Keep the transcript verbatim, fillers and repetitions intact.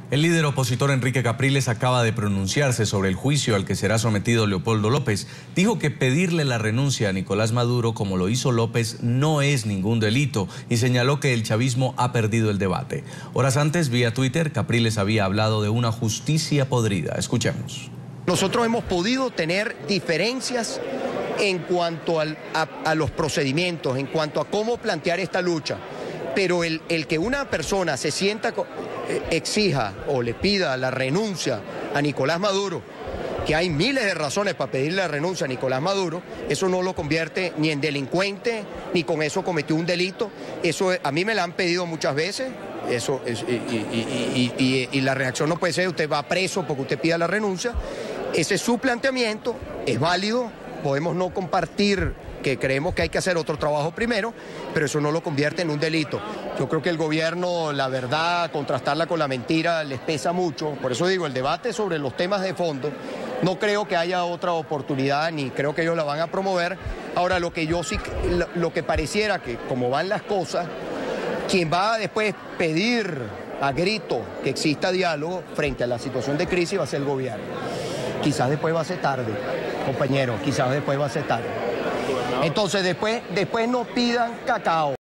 El líder opositor Enrique Capriles acaba de pronunciarse sobre el juicio al que será sometido Leopoldo López. Dijo que pedirle la renuncia a Nicolás Maduro, como lo hizo López, no es ningún delito y señaló que el chavismo ha perdido el debate. Horas antes, vía Twitter, Capriles había hablado de una justicia podrida. Escuchemos. Nosotros hemos podido tener diferencias en cuanto al, a, a los procedimientos, en cuanto a cómo plantear esta lucha. Pero el, el que una persona se sienta, eh, exija o le pida la renuncia a Nicolás Maduro, que hay miles de razones para pedirle la renuncia a Nicolás Maduro, eso no lo convierte ni en delincuente, ni con eso cometió un delito. Eso a mí me lo han pedido muchas veces, eso es, y, y, y, y, y la reacción no puede ser usted va preso porque usted pida la renuncia. Ese es su planteamiento, es válido, podemos no compartir que creemos que hay que hacer otro trabajo primero, pero eso no lo convierte en un delito. Yo creo que el gobierno, la verdad, contrastarla con la mentira les pesa mucho. Por eso digo, el debate sobre los temas de fondo, no creo que haya otra oportunidad, ni creo que ellos la van a promover. Ahora, lo que yo sí, lo que pareciera que, como van las cosas, quien va a después pedir a grito que exista diálogo frente a la situación de crisis va a ser el gobierno. Quizás después va a ser tarde, compañeros, quizás después va a ser tarde. Entonces después, después no pidan cacao.